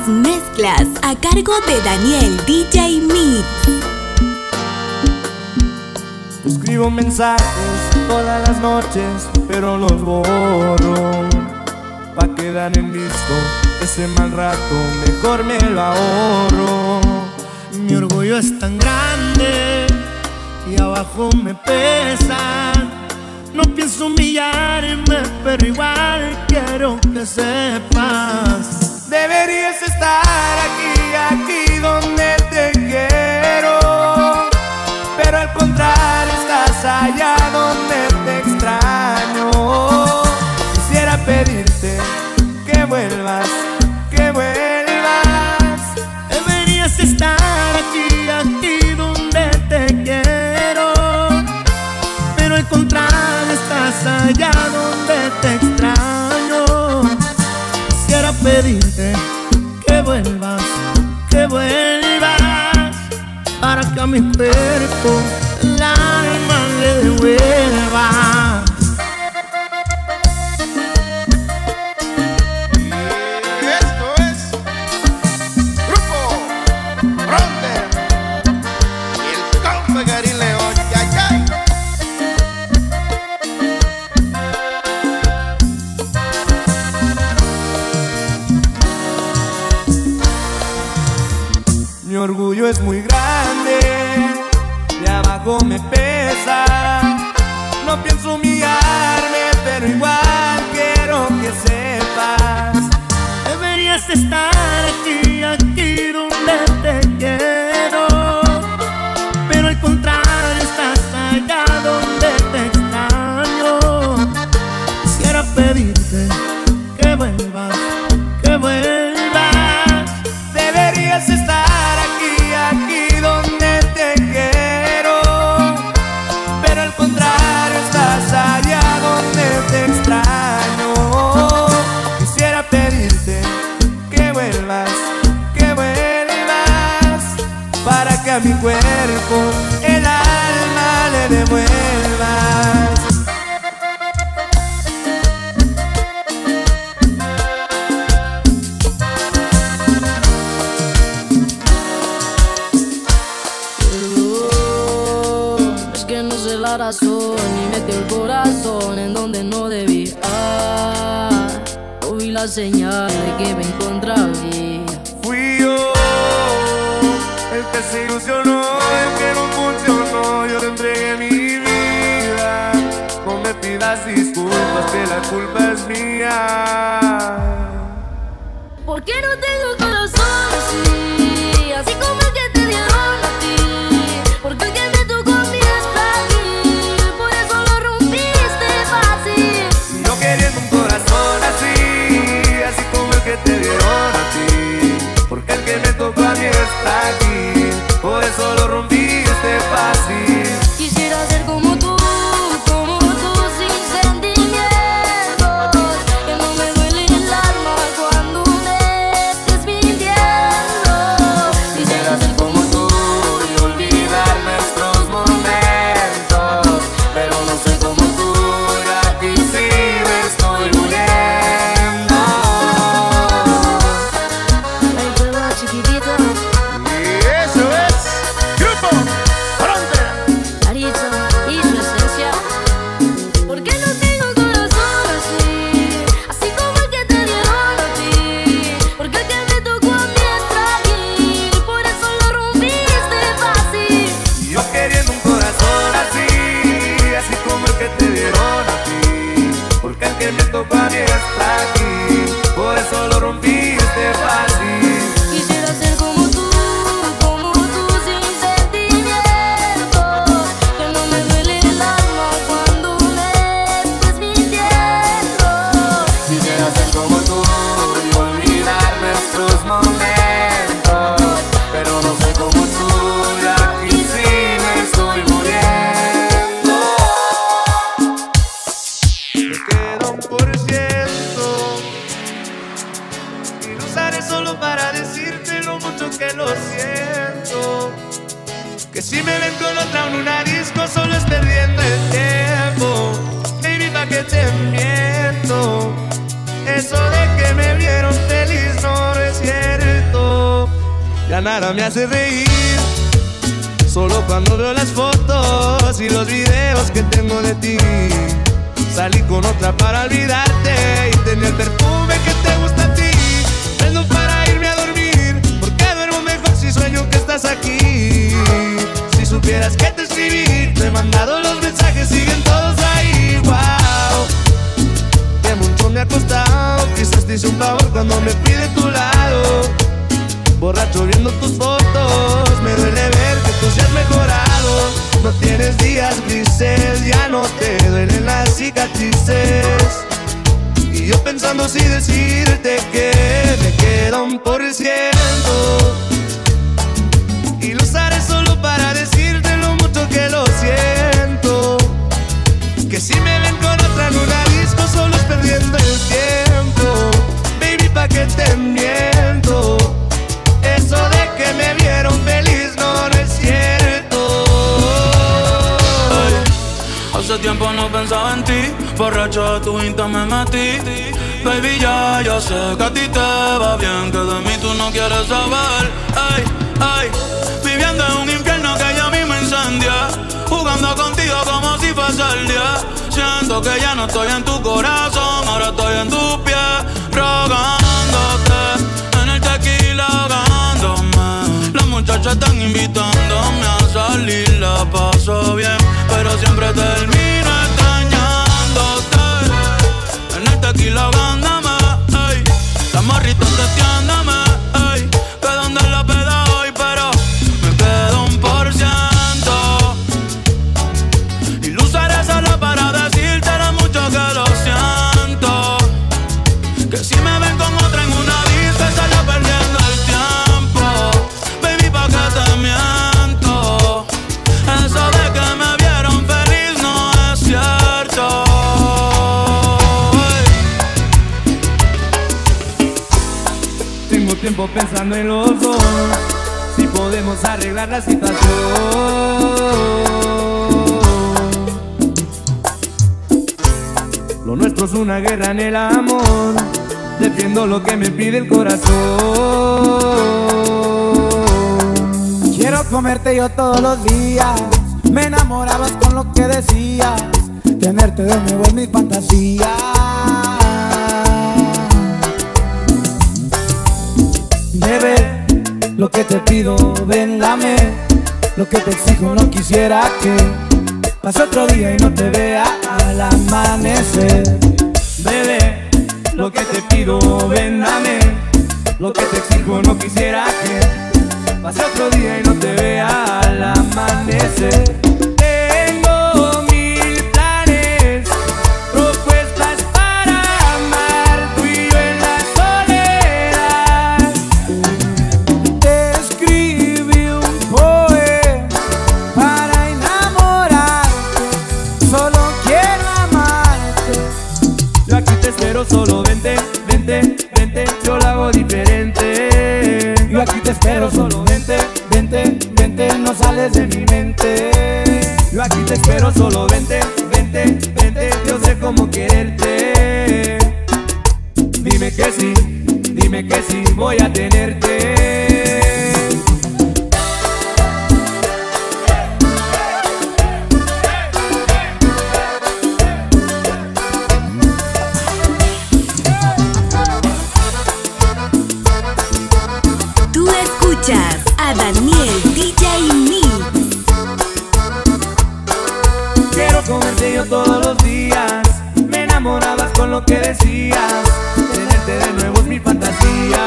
las mezclas a cargo de Daniel DJ Mix. Escribo mensajes todas las noches, pero los borro pa' quedar en visto. Ese mal rato mejor me lo ahorro. Mi orgullo es tan grande y abajo me pesa. No pienso humillarme, pero igual quiero que sepas. Deberías estar aquí donde te quiero, pero al contrario estás allá donde te extraño. Quisiera pedirte que vuelvas, que vuelvas. Deberías estar aquí donde te quiero, pero al contrario estás allá donde te extraño. Quisiera pedirte que vuelvas, para que a mi cuerpo el alma le devuelva. Y esto es Grupo Ronda y el compa Gary León. Ya, ya. Mi orgullo es muy grande, de abajo me pesa. No pienso humillarme, pero igual quiero que sepas. Deberías estar aquí donde te quiero, pero al contrario estás allá donde te extraño. Quisiera pedirte que vuelvas, que vuelvas. Deberías estar aquí donde te quiero, pero al contrario estás allá donde te extraño. Quisiera pedirte que vuelvas, para que a mi cuerpo el alma le devuelvas. Es que no sé la razón y metí el corazón en donde no debía. No vi la señal de que me encontraba. Fui yo el que se ilusionó, el que no funcionó. Yo te entregué mi vida. No me pidas disculpas, que la culpa es mía. ¿Por qué no tengo corazón así? Así como el que te dieron a ti. Porque el que me tocó a mí es frágil, por eso lo rompiste fácil. Yo queriendo un corazón así como el que te dieron a ti. Porque el que me tocó a mí es frágil, por eso lo rompiste fácil. Quisiera ser como tú sin sentimientos. Que no me duele el alma cuando me estés mintiendo. Quisiera ser como tú y olvidar nuestros momentos, pero no soy como tú y aquí sí me estoy muriendo. Ahí te va, chiquitito. Y eso es Grupo Ronda. Arisa y su esencia. ¿Por qué no tengo corazón así? Así como el que te dieron a ti. Porque el que me tocó a mí es frágil, por eso lo rompiste fácil. Yo queriendo un corazón así como el que te dieron a ti. Porque el que me tocó a mí es frágil, por eso lo rompiste fácil. Quisiera ser como tú sin sentimientos. Que no me duele el alma cuando me estés mintiendo. Quisiera ser como tú y olvidar nuestros momentos, pero no soy como tú y aquí sí me estoy muriendo. Me queda 1% y lo usaré solo para decirte lo mucho que lo siento. Que si me ven con otra en una disco solo es perdiendo el tiempo. Baby, pa' que te miento. Eso de que me vieron feliz no es cierto. nada me hace reír. Solo cuando veo las fotos y los videos que tengo de ti. Salí con otra para olvidarte y tener el perfume que te gusta a ti. Prendo para irme a dormir, porque duermo mejor si sueño que estás aquí. Si supieras que te escribí, te he mandado los mensajes, siguen todos ahí. Wow, que mucho me ha costado. Quizás te hice un favor cuando me fui de tu lado. Borracho viendo tus fotos, me duele ver que tú seas mejorado. No tienes días grises, ya no te duelen las cicatrices. Y yo pensando si decirte que me queda 1%. Y lo usaré solo para decirte lo mucho que lo siento. Que si me ven con otra en una disco solo es perdiendo el tiempo. Baby, ¿pa' qué te miento? Eso de que me vieron feliz no es cierto. Hace tiempo no pensaba en ti, borracho de tu Insta me metí. Baby, ya sé que a ti te va bien, que de mí tú no quieres saber. Ay, ay, viviendo en un infierno que ya mismo incendia, jugando contigo como si fuese el día. Siento que ya no estoy en tu corazón, ahora estoy en tus pies, rogándote, en el tequila ahogándome. Las muchachas están invitándome a salir, la paso bien, pero siempre termino extrañándote. En el tequila ahogándome, ey. Las morritas testeándome, ey. Que donde la peda hoy, pero me quedo 1%. Y lo usaré solo para decirte lo mucho que lo siento. Que si me ven con otra en una disco, solo perdiendo el tiempo. Baby, ¿pa' qué te miento? Eso de que me vieron feliz no es cierto. Tengo tiempo pensando en los dos, si podemos arreglar la situación. Lo nuestro es una guerra en el amor, defiendo lo que me pide el corazón. Quiero comerte yo todos los días, me enamorabas con lo que decías, tenerte de nuevo en mi fantasía. Bebé, lo que te pido, ven, dame. Lo que te exijo no quisiera que pase otro día y no te vea al amanecer. Bebé, lo que te pido, ven, dame. Lo que te exijo no quisiera que pase otro día y no te vea al amanecer. Tengo 1000 planes, propuestas para amar, tú y yo en la soledad. Te escribí un poema para enamorarte, solo quiero amarte. Yo aquí te espero, solo vente, vente, vente, yo lo hago diferente. Yo aquí te espero, solo vente, vente, vente, no sales de mi mente. Yo aquí te espero, solo vente, vente, vente, yo sé cómo quererte. Dime que sí, voy a tenerte. Tú escuchas a Daniel DJ Mix. Quiero comerte yo todos los días, me enamorabas con lo que decías, tenerte de nuevo es mi fantasía.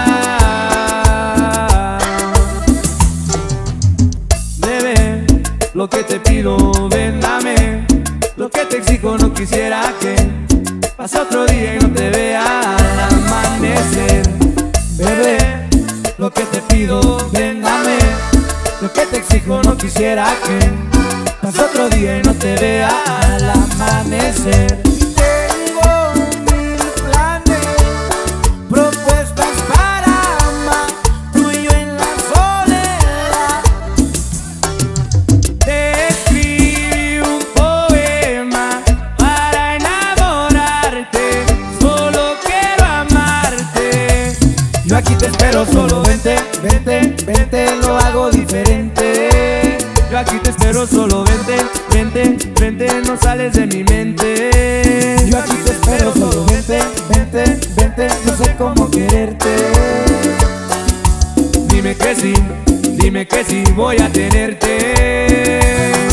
Bebé, lo que te pido, ven, dame. Lo que te exijo no quisiera que pase otro día y no te vea al amanecer. Bebé, lo que te pido, ven, dame. Lo que te exijo no quisiera que pase otro día y no te vea al amanecer. Tengo 1000 planes, propuestas para amar, tú y yo en la soledad. Te escribí un poema para enamorarte, solo quiero amarte. Yo aquí te espero, solo vente, vente, vente, lo hago diferente. Yo aquí te espero, solo vente, vente, vente, no sales de mi mente. Yo aquí te espero, solo vente, vente, vente, no sé cómo quererte. Dime que sí, voy a tenerte.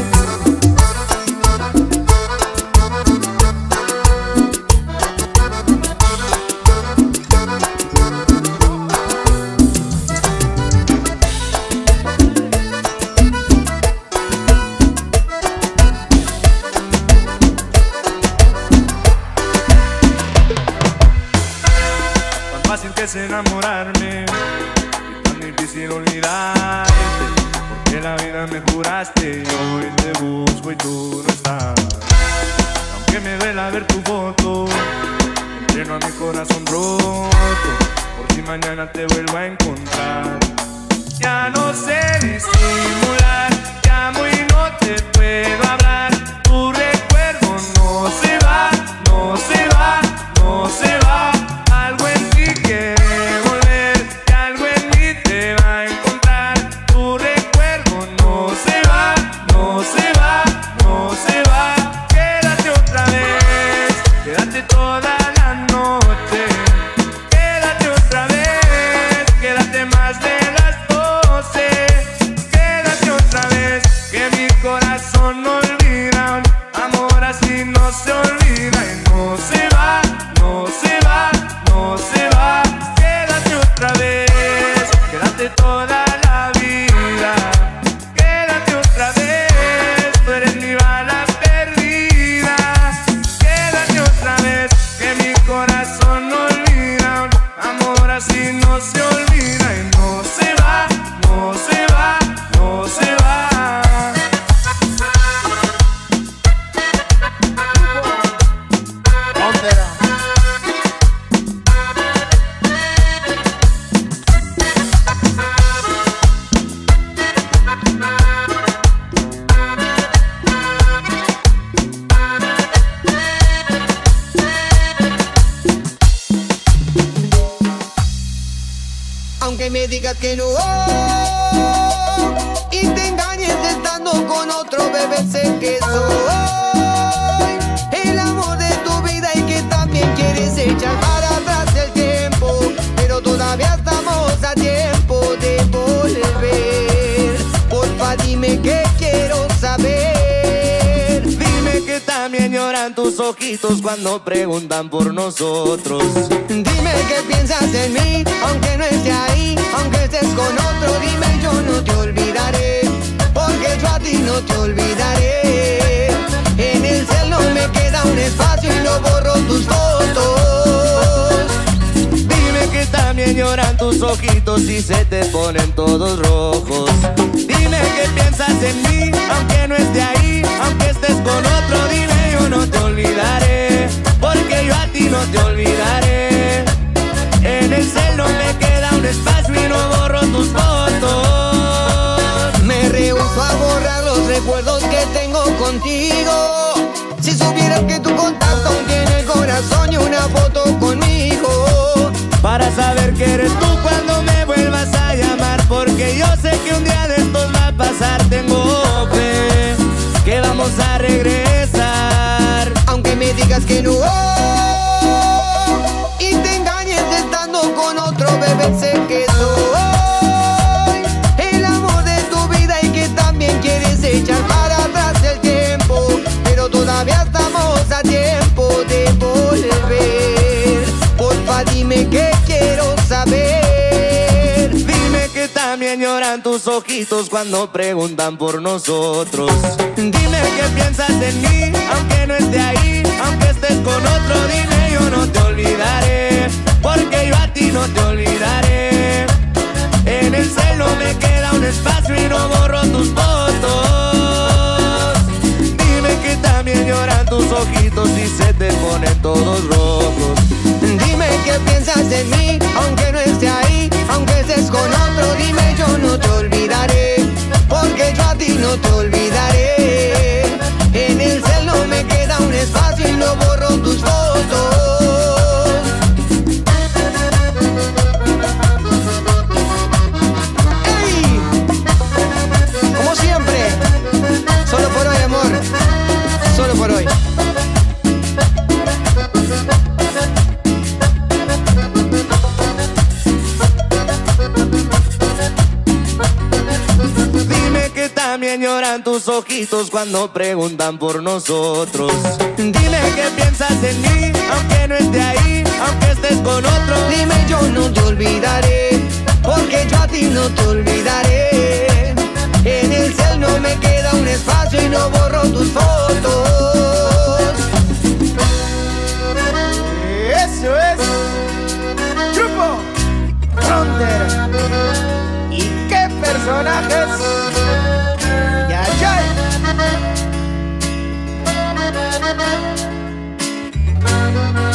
Fácil que es enamorarme y tan difícil olvidarte, porque la vida me juraste y hoy te busco y tú no estás. Aunque me duela ver tu foto, entreno a mi corazón roto, por si mañana te vuelvo a encontrar. Ya no sé disimular, llamo y no te puedo hablar. Tu recuerdo no se va, no se va, no se va. Algo en ti quiere volver, que algo en mí te va a encontrar. Tu recuerdo no se va, no se va, no se va. Quédate otra vez, quédate toda la noche. Quédate otra vez, quédate más de las 12. Quédate otra vez, que mi corazón no olvida. Amor así no se olvida y no se va, no se va, no se va. Quédate otra vez, quédate toda la vida. Quédate otra vez, tú eres mi bala perdida. Quédate otra vez, que mi corazón no olvida. Amor así no se olvida y no se va, no se va, no se va. Aunque me digas que no y te engañes estando con otro, bebé, sé que soy el amor de tu vida y que también quieres echar para atrás el tiempo, pero todavía estamos a tiempo de volver. Porfa, dime que quiero saber. Dime que también lloran tus ojitos cuando preguntan por nosotros. Dime que piensas en mí, aunque no esté ahí, aunque estés con otro. Dime, yo no te olvidaré, porque yo a ti no te olvidaré. En el cel no me queda un espacio y no borro tus fotos. Dime que también lloran tus ojitos y se te ponen todos rojos. Dime que piensas en mí, aunque no esté ahí, aunque estés con otro. Dime, yo no te olvidaré, porque yo a ti no te olvidaré. En el cel no me queda un espacio y no borro tus fotos. Me rehúso a borrar los recuerdos que tengo contigo. Si supieras que tu contacto aún tiene el corazón y una foto conmigo, para saber que eres tú cuando me vuelvas a llamar, porque yo sé que un día de estos va a pasar. Tengo fe que vamos a regresar, aunque me digas que no y te engañes estando con otro, bebé, sé que soy el amor de tu vida y que también quieres echar para atrás el tiempo, pero todavía estamos a tiempo de volver. Porfa, dime que quiero saber. Dime que también lloran tus ojitos cuando preguntan por nosotros. Dime que piensas en mí, aunque no esté ahí, aunque estés con otro. Dime, yo no te olvidaré, porque yo a ti no te olvidaré. En el cel no me queda un espacio y no borro tus fotos. Dime que también lloran tus ojitos y se te ponen todos rojos. Dime que piensas en mí, aunque no esté ahí, aunque estés con otro. Dime, yo no te olvidaré, porque yo a ti no te olvidaré. En el cel no me queda un espacio y no borro tus fotos. ¡Ey! añoran tus ojitos cuando preguntan por nosotros. Dime qué piensas de mí, aunque no esté ahí, aunque estés con otro. Dime, yo no te olvidaré, porque yo a ti no te olvidaré. En el cel no me queda un espacio y no borro tus fotos. Eso es Grupo Ronder. ¿Y qué personajes? Ya, ya.